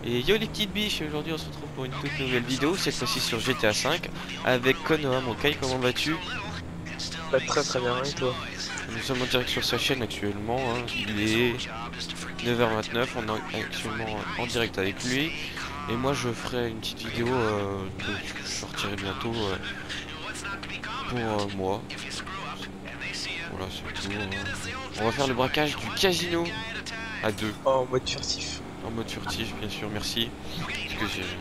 Et yo les petites biches, aujourd'hui on se retrouve pour une toute nouvelle vidéo, cette fois-ci sur GTA V, avec Konoha. Mon Kai, comment vas-tu? Pas très très bien, et toi? Nous sommes en direct sur sa chaîne actuellement, hein. Il est 9h29, on est actuellement en direct avec lui. Et moi je ferai une petite vidéo que je sortirai bientôt pour moi. Voilà, c'est tout. On va faire le braquage du casino à deux. Oh, en mode furtif. En mode furtif, bien sûr, merci. Parce que j'ai...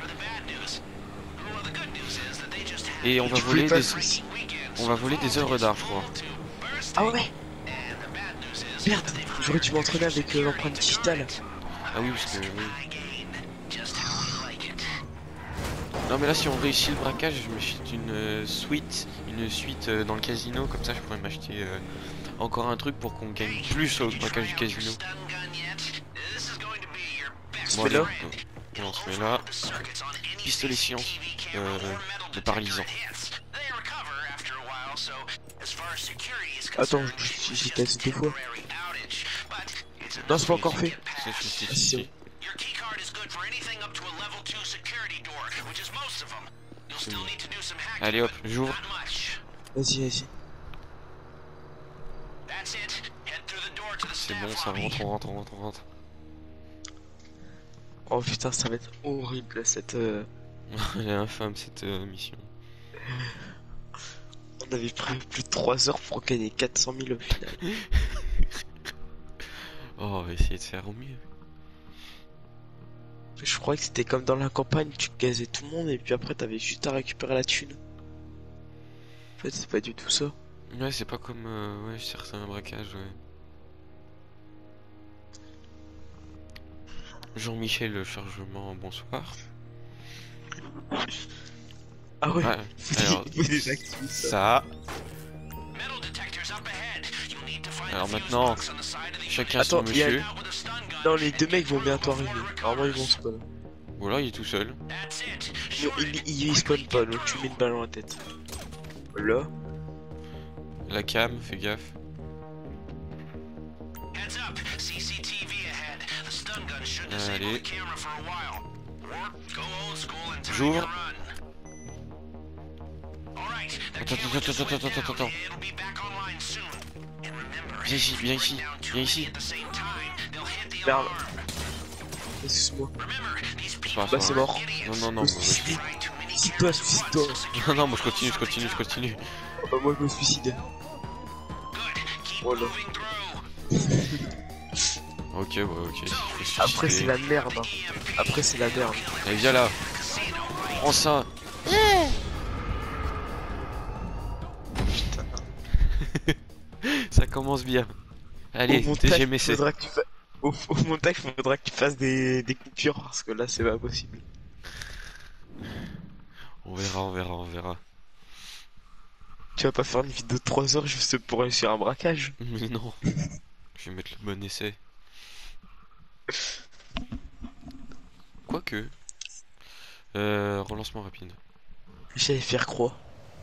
Et on va Tu voulais voler pas des... souci. On va voler des œuvres d'art, je crois. Ah ouais? Merde, j'aurais dû m'entraîner avec l'empreinte digitale. Ah oui, parce que... oui. Non mais là, si on réussit le braquage, je m'achète une suite dans le casino. Comme ça, je pourrais m'acheter encore un truc pour qu'on gagne plus au braquage du casino. Bon, allez, là. on se met là. Pistolet science de paralysant. Attends, j'ai cassé deux fois. Non, c'est pas encore fait. Si. Allez hop, j'ouvre. Vas-y, vas-y. C'est bon, ça rentre, on rentre. Oh putain, ça va être horrible cette. Elle est infâme cette mission. On avait pris plus de 3 heures pour gagner 400 000 au final. Oh, on va essayer de faire au mieux. Je crois que c'était comme dans la campagne, tu gazais tout le monde et puis après t'avais juste à récupérer la thune. En fait, c'est pas du tout ça. Ouais, c'est pas comme ouais, certains braquages, ouais. Jean-Michel, le chargement, bonsoir. Ah ouais, Ouais, alors, faut désactiver ça. ça. Alors maintenant, chacun son Attends, monsieur. Non, les deux mecs vont bientôt arriver. Normalement, ils vont spawn. Voilà, il est tout seul. Non, ils spawnent pas, donc tu mets une balle dans la tête. Voilà. La cam, fais gaffe. Allez. J'ouvre. Attends. Viens ici. Merde. Excuse-moi. Bah, c'est mort. Non, Suicide-toi, suicide-toi. non, moi je continue. Oh, bah, moi, je me suicide. Voilà. Ok, ok. Après, c'est la merde. Après, c'est la merde. Allez, viens là. Prends ça. Putain. Ça commence bien. Allez, TGMC. Au montage, faudra que tu fasses des coupures parce que là, c'est pas possible. On verra. Tu vas pas faire une vidéo de 3 heures juste pour réussir un braquage? Mais non. Je vais mettre le bon essai. Quoique. Relancement rapide. J'allais faire croix.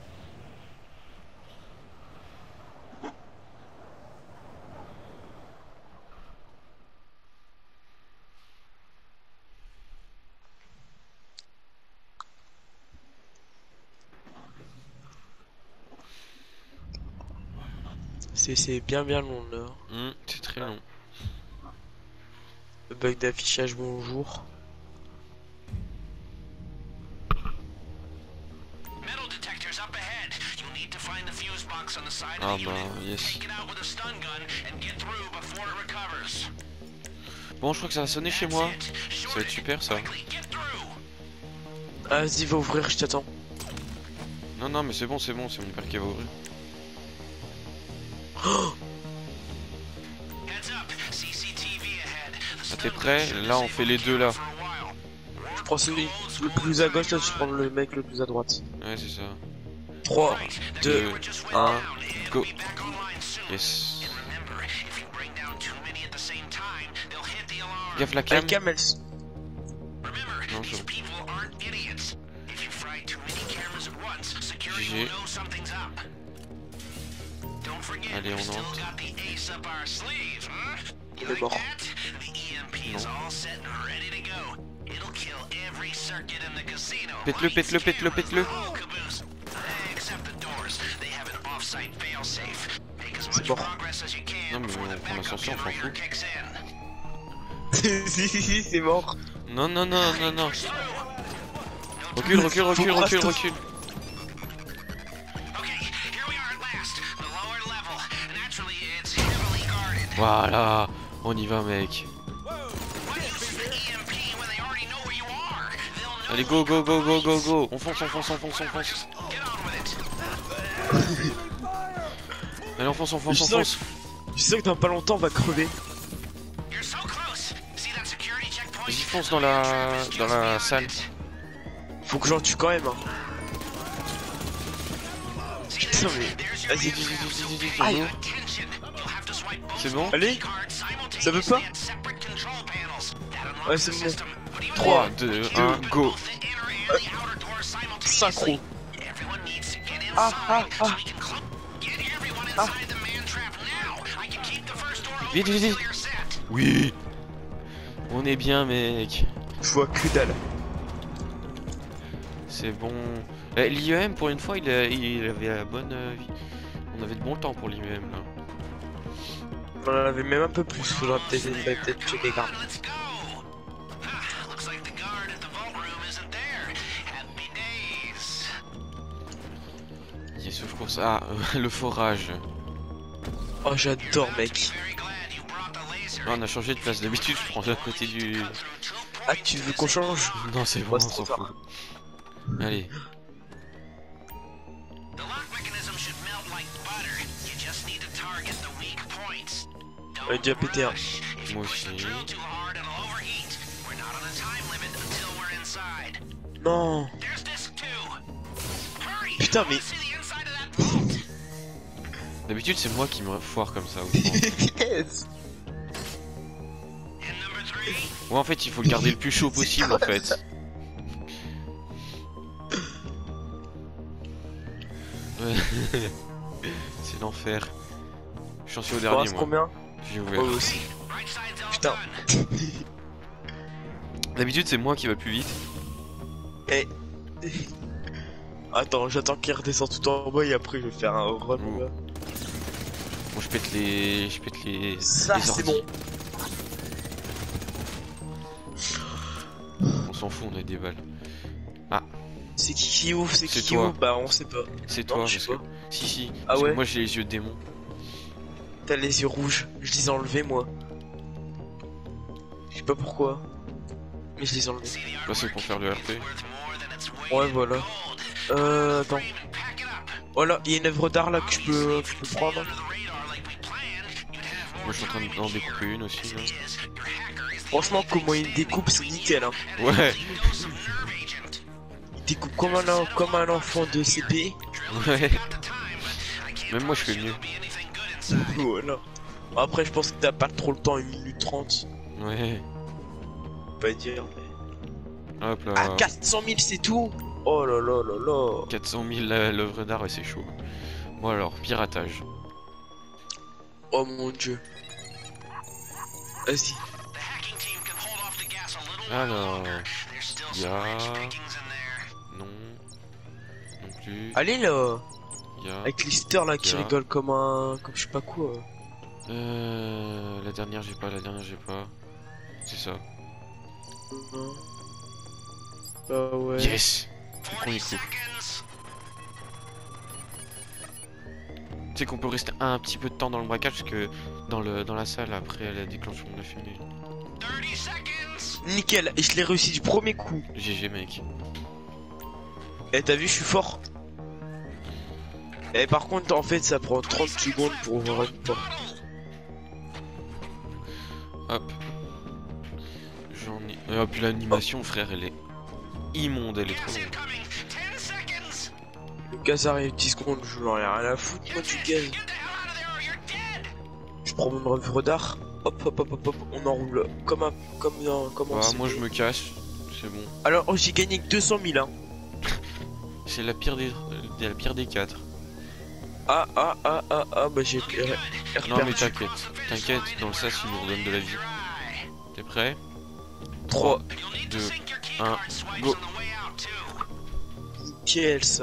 C'est bien long là. C'est très long. Le bug d'affichage, bonjour. Ah bah, yes. Bon, je crois que ça va sonner chez moi. Ça va être super ça. Ah, vas-y, va ouvrir, je t'attends. Non, mais c'est bon, c'est mon père qui va ouvrir. Oh, Ah, t'es prêt? Là, on fait les deux là. je prends celui le plus à gauche, là, je prends le mec le plus à droite. Ouais, c'est ça. 3, 2, 1. Go. Yes. Gaffe la La cam. cam, elle... Non, c'est bon. GG. Allez, on entre. Il est mort. Non. Pète-le, pète-le, pète-le, pète-le. C'est mort. Non mais on prend l'ascenseur, on s'en fout. Si, c'est mort. Non, non, non, non, non. Recule, recule, recule, recule, recule. Voilà, on y va mec. Allez go go go go go go. On fonce, on fonce, on fonce, on fonce. Allez on fonce, on fonce, on fonce. Je sais que dans pas longtemps on va crever. Vas-y fonce dans la salle. Faut que j'en tue quand même hein. Putain mais... Vas-y, aïe. C'est bon? Allez. Ça veut pas? Ouais c'est bon. 3, 2, 1, go. Synchro. Ah ah ah. Ah. Vite, vite, vite. Oui. On est bien mec. Je vois que dalle. C'est bon. L'IEM pour une fois il avait la bonne vie. On avait de bon temps pour l'IEM là. On en avait même un peu plus, faudra peut-être tuer les gardes. Yes of course. Ah, le forage. Oh j'adore mec. Ah, on a changé de place, d'habitude je prends à côté du... Ah tu veux qu'on change? Non c'est bon, on s'en fout. Allez. On a déjà pété un. Moi aussi. Non. Putain mais... D'habitude c'est moi qui me foire comme ça. Yes. Ouais en fait il faut le garder le plus chaud possible en fait. Ouais. C'est l'enfer. Je suis au dernier moi. Combien? J'ai ouvert. Oh aussi. Putain. D'habitude c'est moi qui va plus vite. Eh. Attends, j'attends qu'il redescende tout en bas et après je vais faire un run. Oh. Bon je pète les... Ça les c'est ordi. bon. On s'en fout, on a des balles. Ah. C'est qui ouvre? C'est qui toi. ouvre? Bah on sait pas. C'est Non, toi je parce sais que... pas. Si si. Ah Parce ouais? que moi j'ai les yeux de démon. T'as les yeux rouges. Je les ai enlevés moi. Je sais pas pourquoi. Mais je les ai enlevés. Là c'est pour faire le RP. Ouais voilà. Attends. Voilà, il y a une œuvre d'art là que je peux prendre. Moi je suis en train d'en découper une aussi là. Franchement comment il découpe c'est nickel hein. Ouais. Il découpe comme un enfant de CP. Ouais. Même moi je fais mieux. Voilà. Après je pense que t'as pas trop le temps, 1 minute 30. Ouais. Pas dire mais... Hop là. Ah 400 000 c'est tout. Oh là là là là. 400 000 l'œuvre d'art et c'est chaud. Bon alors, piratage. Oh mon dieu. Vas-y. Alors, il y a... Non. Non plus. Allez là. Il y a... Avec Lister là qui Yeah. rigole comme un... comme je sais pas quoi. La dernière j'ai pas, C'est ça. Ah ouais. Yes. Le premier coup. Tu sais qu'on peut rester un petit peu de temps dans le braquage parce que dans la salle après le déclenchement de la fumée. Nickel, et je l'ai réussi du premier coup. GG mec. Eh t'as vu je suis fort. Et par contre en fait ça prend 30 secondes pour ouvrir une porte. Hop. J'en ai... Et puis l'animation frère elle est immonde, elle est trop longue. Le gaz arrive 10 secondes, je n'en ai rien à foutre moi du gaz. Je prends mon œuvre d'art. Hop hop hop hop hop, on enroule comme un... Ah, moi je me cache, c'est bon. Alors oh, j'ai gagné que 200 000 hein. C'est la pire des 4. Ah bah j'ai perdu. Non mais t'inquiète, dans le sas il nous redonne de la vie. T'es prêt? 3, 2, 1, go. Nickel ça.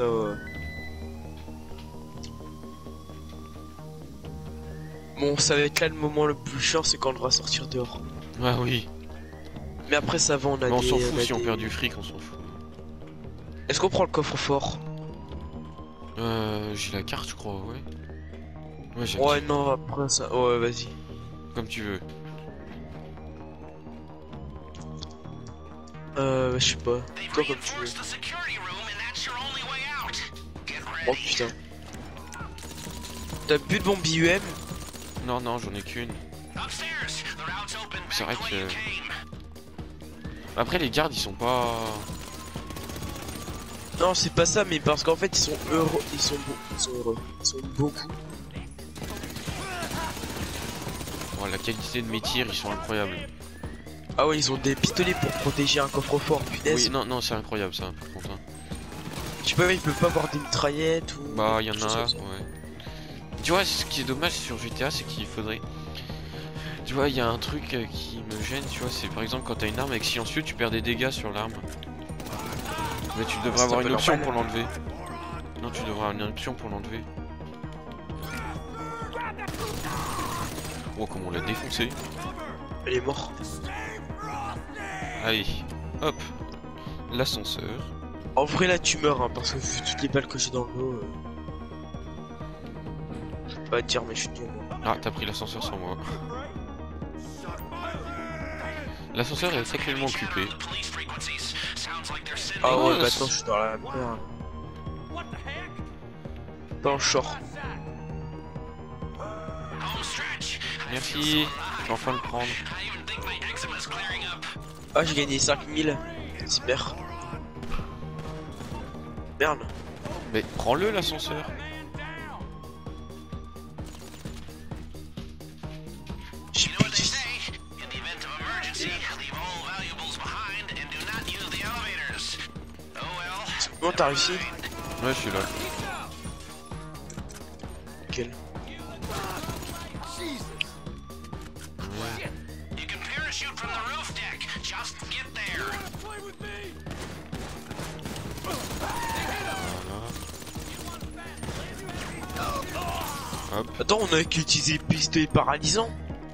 Bon, ça va être là le moment le plus chiant, c'est quand on devra sortir dehors. Ah oui. Mais après ça va, on a Mais on des... s'en fout, si des... on perd du fric, on s'en fout. Est-ce qu'on prend le coffre-fort? J'ai la carte, je crois, ouais. Ouais, j'ai Ouais, non, après ça... Ouais, vas-y. comme tu veux. Je sais pas. Toi comme tu veux. Oh putain. T'as plus de bombes IUM? Non, non, j'en ai qu'une. C'est vrai que... Après, les gardes, ils sont pas... Non, c'est pas ça, mais parce qu'en fait, ils sont heureux. Ils sont heureux. Ils sont beaucoup. Oh, la qualité de mes tirs, ils sont incroyables. Ah ouais, ils ont des pistolets pour protéger un coffre-fort, punaise. Oui, non, non, c'est incroyable ça, par contre. Hein. Je sais pas, ils peuvent pas avoir des mitraillettes ou... Bah, il y en quelque a, chose comme ça. ouais. Tu vois, ce qui est dommage sur GTA, c'est qu'il faudrait... Tu vois, il y a un truc qui me gêne, tu vois, c'est par exemple quand t'as une arme avec silencieux, tu perds des dégâts sur l'arme. Mais tu devrais avoir une option pour l'enlever. Non, tu devrais avoir une option pour l'enlever. Oh, comme on l'a défoncé. Elle est morte. Allez, hop, l'ascenseur. En vrai, là, tu meurs, hein, parce que vu toutes les balles que j'ai dans le dos... Je peux pas te dire, mais je suis nul. Ah, t'as pris l'ascenseur sans moi. L'ascenseur est sacrément occupé. Ah ouais, bah attends, je suis dans la merde. Dans le short. Merci, je vais enfin le prendre. Ah, j'ai gagné 5000. Super. Merde. Mais prends-le l'ascenseur. J'ai plus de vie. Bon, t'as réussi? Ouais, je suis là. Nickel. Hop. Attends, on a qu'utilisé pistolet paralysant.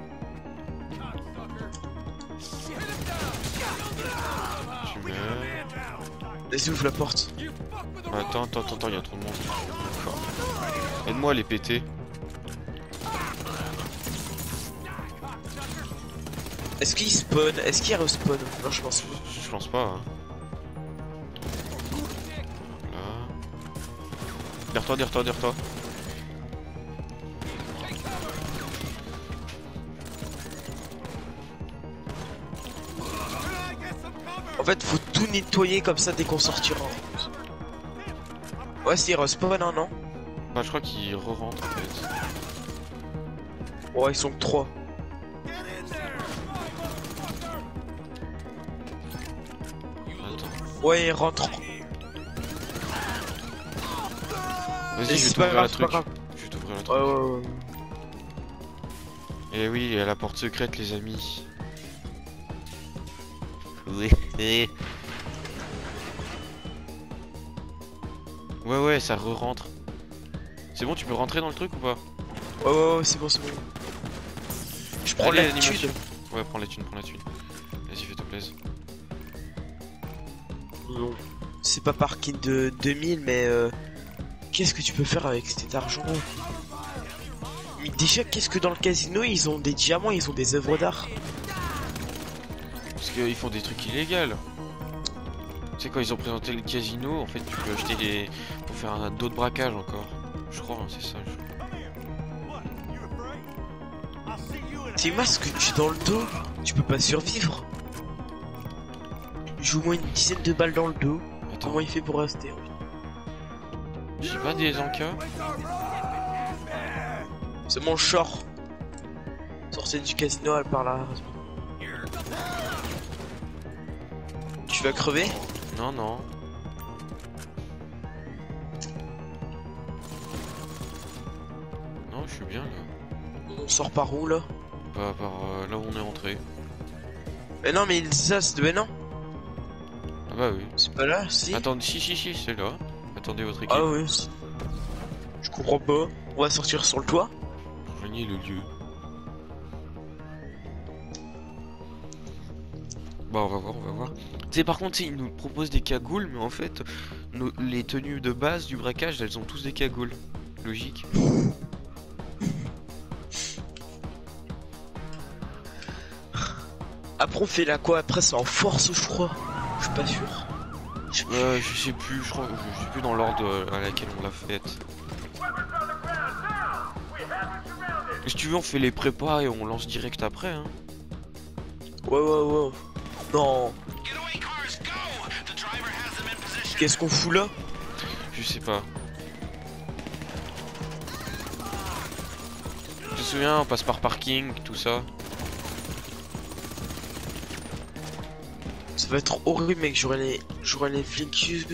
Tu meurs. Vas-y, ouvre la porte. Attends, il y a trop de monde. Aide-moi à les péter. Est-ce qu'il spawn? Est-ce qu'il respawn? Non, je pense pas. Je pense pas. Hein. Là. Derrière-toi. En fait, faut tout nettoyer comme ça dès qu'on sortira. Ouais, c'est respawn, hein, non? Bah, je crois qu'ils re-rentrent en fait. Ouais, ils sont que 3. Attends. Ouais, ils rentrent. Vas-y, je vais t'ouvrir la truc. Je vais t'ouvrir la truc. Ouais. Et oui, il y a la porte secrète, les amis. Oui. Ouais, ça re-rentre. C'est bon, tu peux rentrer dans le truc ou pas? Ouais, c'est bon. Je prends Allez, l'habitude. Ouais, prends la thune. Vas-y, fais-toi plaisir. Non. C'est pas parking de 2000, mais qu'est-ce que tu peux faire avec cet argent? Mais déjà, qu'est-ce que dans le casino, ils ont des diamants, ils ont des œuvres d'art? Parce qu'ils font des trucs illégaux. Tu sais, quand ils ont présenté le casino, en fait, tu peux acheter des... pour faire d'autres braquages encore. Je crois, hein, c'est ça. C'est masque que tu dans le dos, tu peux pas survivre. Joue moins une dizaine de balles dans le dos. Attends. Comment il fait pour rester? J'ai pas des encas. C'est mon short. Sortez du casino, elle part là. Tu vas crever? Non. Non, je suis bien là. On sort par où là? Pas par là où on est rentré. Mais non, mais ça, c'est de non. Ah bah oui. C'est pas là, si. Attendez, si, c'est là. Attendez votre équipe. Ah ouais. Je comprends pas. On va sortir sur le toit. Rejoignez le lieu. Bah on va voir. Tu sais par contre ils nous proposent des cagoules mais en fait les tenues de base du braquage elles ont tous des cagoules. Logique. Après on fait la quoi? Après c'est en force je crois. Je suis pas sûr. Je sais plus, je sais plus dans l'ordre à laquelle on l'a faite. Si tu veux on fait les prépas et on lance direct après hein. Ouais. Non. Qu'est-ce qu'on fout là? Je sais pas. Tu te souviens, on passe par parking, tout ça. Ça va être horrible mec, j'aurais les flics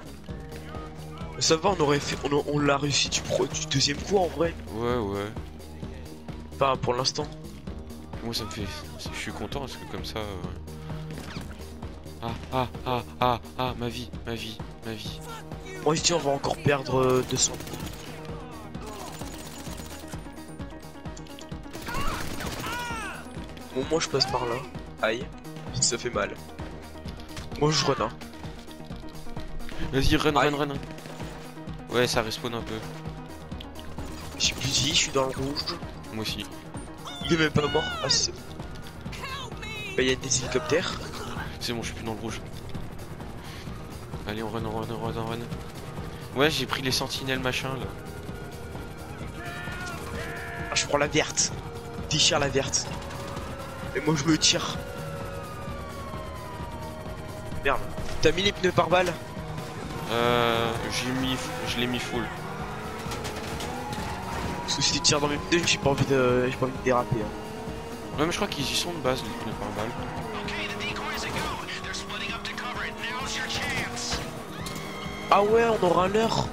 Ça va, on l'a réussi du deuxième coup en vrai. Ouais. Enfin pour l'instant. Moi ça me fait... Je suis content parce que comme ça... ma vie. Moi ici on va encore perdre 200. Bon moi je passe par là. Aïe, ça fait mal. Moi je run hein. Vas-y run. Ouais ça respawn un peu. J'ai plus de vie, je suis dans le rouge. Moi aussi. Il est même pas mort. Ah c'est bon. Bah y a des hélicoptères. C'est bon je suis plus dans le rouge. Allez on run. Ouais j'ai pris les sentinelles machin là. Ah, je prends la verte. Déchire la verte. Et moi je me tire. Merde. T'as mis les pneus par balle? Je l'ai mis full. Parce que si tu tires dans mes pneus, j'ai pas envie de déraper. Hein. Ouais mais je crois qu'ils y sont de base les pneus par balle. Ah ouais, on aura un leurre.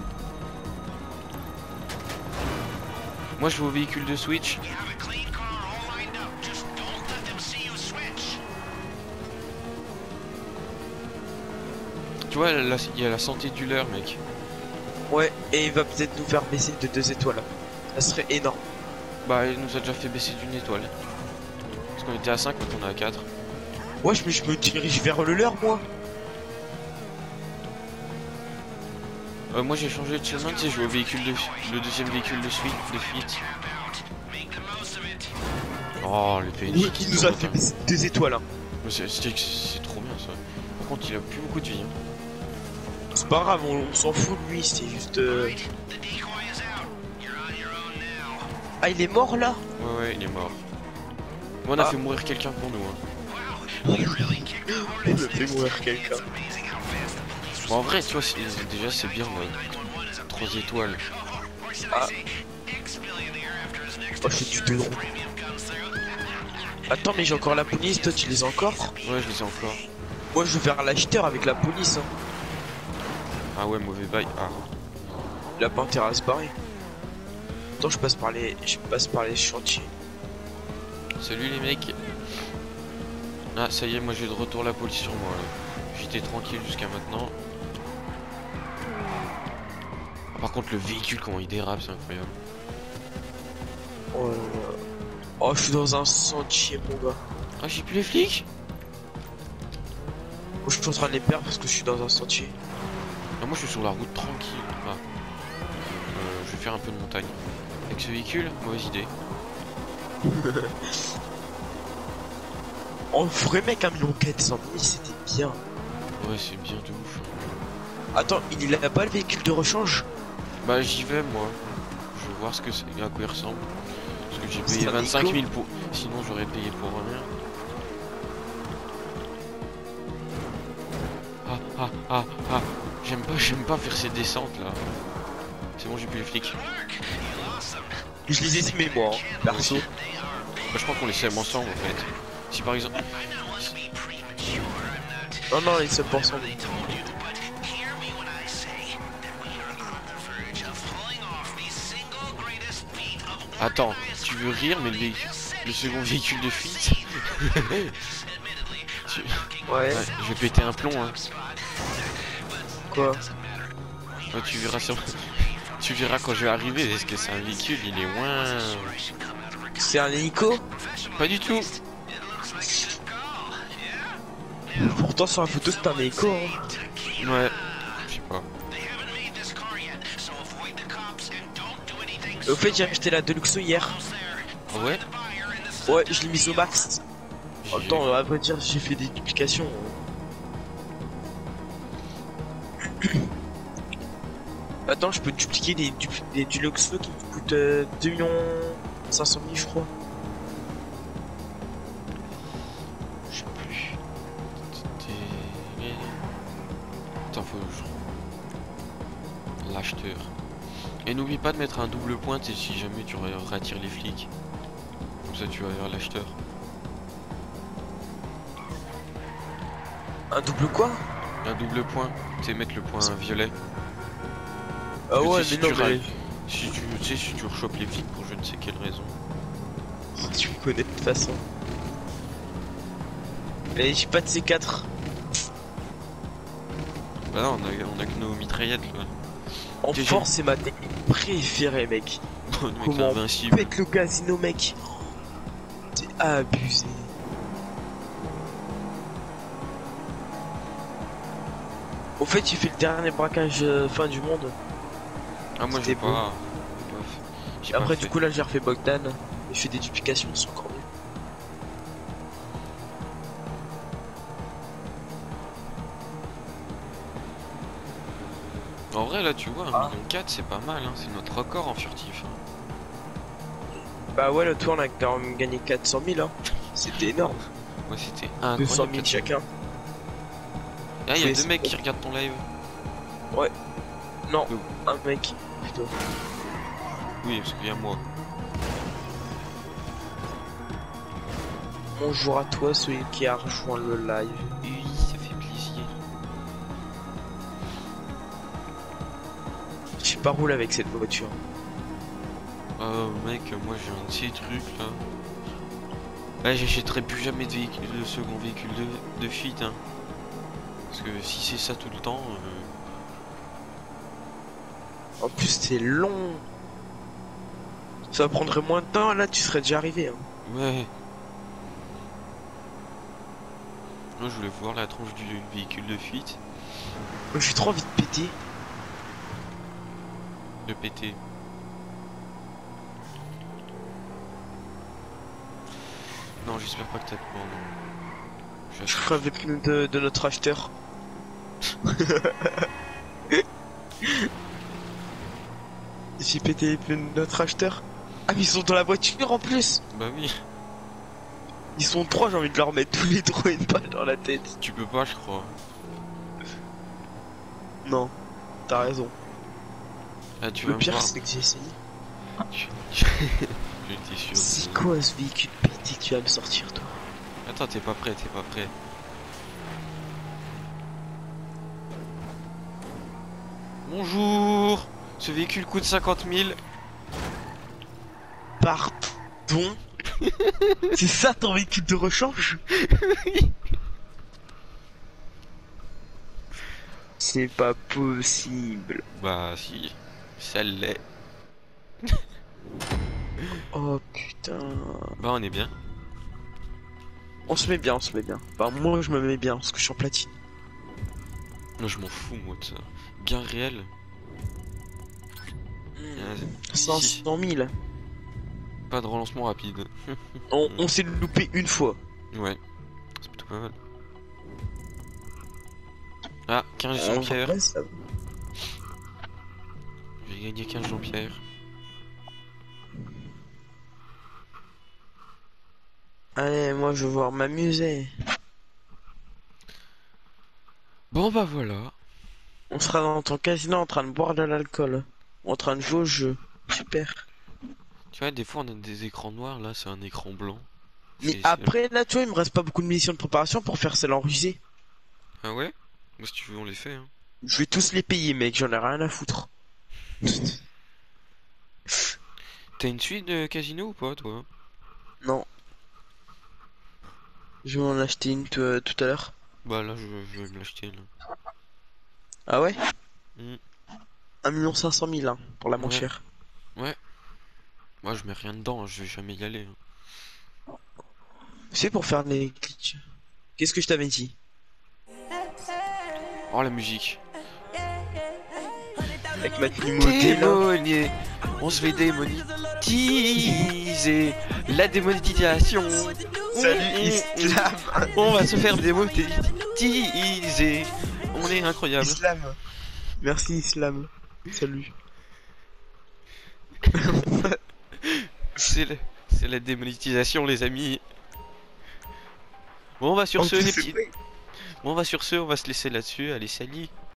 Moi je vais au véhicule de Switch. Tu vois, là, il y a la santé du leurre, mec. Ouais, et il va peut-être nous faire baisser de 2 étoiles. Ça serait énorme. Bah, il nous a déjà fait baisser d'une étoile. Parce qu'on était à 5, maintenant on est à 4. Ouais, je me dirige vers le leurre, moi. Moi j'ai changé de chemin, tu sais, je vais au véhicule le deuxième véhicule de suite, de fuite. Oh, le PNJ Il nous a fait baisser de 2 étoiles. Hein. C'est trop bien ça. Par contre, il a plus beaucoup de vie. Hein. C'est pas grave, on s'en fout de lui, c'est juste... Ah, il est mort là? Ouais, il est mort. Moi, on a fait mourir quelqu'un pour nous. Hein. Il a fait mourir quelqu'un. Bon, en vrai, tu vois, déjà c'est bien, 3 étoiles. Ah. Oh, je fais du 2 roues. Attends, mais j'ai encore la police, toi tu les as encore? Ouais, je les ai encore. Moi je vais faire l'acheteur avec la police. Hein. Ah ouais, mauvais bail. Ah. Il a pas intérêt à se barrer. Attends, je passe par les chantiers. Salut les mecs. Ah, ça y est, moi j'ai de retour la police sur moi. J'étais tranquille jusqu'à maintenant. Par contre, le véhicule, comment il dérape, c'est incroyable. Oh là là. Oh, je suis dans un sentier, mon gars. Ah, j'ai plus les flics. Moi, je suis en train de les perdre parce que je suis dans un sentier. Ah, moi, je suis sur la route tranquille. Ah. Je vais faire un peu de montagne. Avec ce véhicule, mauvaise idée. En vrai, mec, 1 400 000, c'était bien. Ouais, c'est bien de ouf. Attends, il a pas le véhicule de rechange? Bah, j'y vais, moi. Je veux voir ce que c'est, à quoi il ressemble. Parce que j'ai payé 25 000 pour... Sinon, j'aurais payé pour rien. J'aime pas faire ces descentes, là. C'est bon, j'ai plus les flics. Je les ai aimés, moi, hein, perso. Bah, je crois qu'on les sème ensemble, en fait. Si, par exemple... Non, ils se pensent ensemble. Attends, tu veux rire, mais le second véhicule de fuite Ouais. Ouais, je vais péter un plomb, hein. Quoi? Ouais, tu verras sur... Tu verras quand je vais arriver, est-ce que c'est un véhicule, il est loin. C'est un hélico? Pas du tout. Pourtant sur la photo c'est un hélico, hein. Ouais, je sais pas. Au fait j'ai acheté la Deluxe hier. Ah ouais. Ouais, je l'ai mise au max. J'ai- Attends, à vrai dire j'ai fait des duplications. Attends, je peux dupliquer des Deluxe qui me coûtent 2 500 000 je crois. Je sais plus. Attends, faut que je... L'acheteur. Et n'oublie pas de mettre un double point si jamais tu rattires les flics. Comme ça tu vas vers l'acheteur. Un double quoi? Un double point, tu sais mettre le point violet. Ah Parce que ouais, si mais non, tu mais... Si tu sais, si tu rechopes les flics pour je ne sais quelle raison. Tu me connais de toute façon. Mais j'ai pas de C4. Bah non, on a que nos mitraillettes là. En Déjà- force, c'est ma technique préférée, mec. Le mec Comment invincible. pète le casino, mec. C'est abusé. Au fait, tu fais le dernier braquage fin du monde. Ah moi j'ai C'était beau. pas. J'ai Après, pas du fait. coup, là, j'ai refait Bogdan. Et je fais des duplications, c'est encore mieux. En vrai là tu vois, 1,4 Ah. million c'est pas mal, hein. C'est notre record en furtif. Hein. Bah ouais, le tour, on a quand même gagné 400 000, hein. C'était énorme. Ouais c'était 200 incroyable. 000 chacun. Ah il y a Mais deux c'est mecs pas- qui regardent ton live. Non, Oh. un mec, plutôt. Oui parce qu'il y a moi. Bonjour à toi, celui qui a rejoint le live. Oui, ça fait plaisir. Je sais pas rouler avec cette voiture. Mec, moi j'ai un de ces trucs là. Là j'achèterai plus jamais de véhicule, de second véhicule de fuite hein. Parce que si c'est ça tout le temps, En plus, c'est long. Ça prendrait moins de temps, là, tu serais déjà arrivé. Hein. ouais. Moi je voulais voir la tronche du véhicule de fuite, J'ai trop envie de péter. de péter. Non, j'espère pas que t'as peur. Non. Je ferai avec nous de notre acheteur. J'ai pété les pneus de notre acheteur. Ah, mais ils sont dans la voiture en plus. Bah oui, Ils sont trois, j'ai envie de leur mettre tous les trois une balle dans la tête. tu peux pas, je crois. Non, t'as raison. Ah, tu Le vas me pire, voir. c'est que j'ai essayé. J'étais sûr. C'est quoi ce véhicule pété que tu vas me sortir, toi? Attends, t'es pas prêt, t'es pas prêt. Bonjour. Ce véhicule coûte 50 000. Pardon? C'est ça ton véhicule de rechange? C'est pas possible. Bah si, ça l'est. Oh putain. Bah on est bien. On se met bien, on se met bien. Bah moi je me mets bien parce que je suis en platine. Non, je m'en fous moi de ça. Gain réel. 500 000. Pas de relancement rapide. On s'est loupé une fois. Ouais, c'est plutôt pas mal. Ah, 15 En Jean-Pierre. vrai, ça va. J'ai gagné 15 Jean-Pierre. Allez, moi je vais voir m'amuser. Bon bah voilà. On sera dans ton casino en train de boire de l'alcool. En train de jouer au jeu. Super. Tu vois, des fois on a des écrans noirs, là c'est un écran blanc. Mais C'est- après, là, tu vois, il me reste pas beaucoup de missions de préparation pour faire celle en rusée. Ah ouais? Moi si tu veux on les fait hein. Je vais tous les payer, mec, j'en ai rien à foutre. T'as une suite de casino ou pas toi? Non. Je vais en acheter une tout à l'heure. Bah là, je vais me l'acheter là. Ah ouais? Hmm. 1 500 000 hein, pour la moins Ouais, chère. ouais. Moi, je mets rien dedans, je vais jamais y aller, hein. C'est pour faire les glitches. Qu'est-ce que je t'avais dit? Oh, la musique. Avec ma primauté là. Démonier, on se fait démonétiser. La démonétisation. Salut Islam. On va se faire démonétiser. On est incroyable. Islam. Merci Islam. Salut. C'est le- c'est la démonétisation, les amis. Bon, on va sur En ce, plus, les c'est petits. vrai. Bon, on va sur ce, on va se laisser là-dessus. Allez, salut.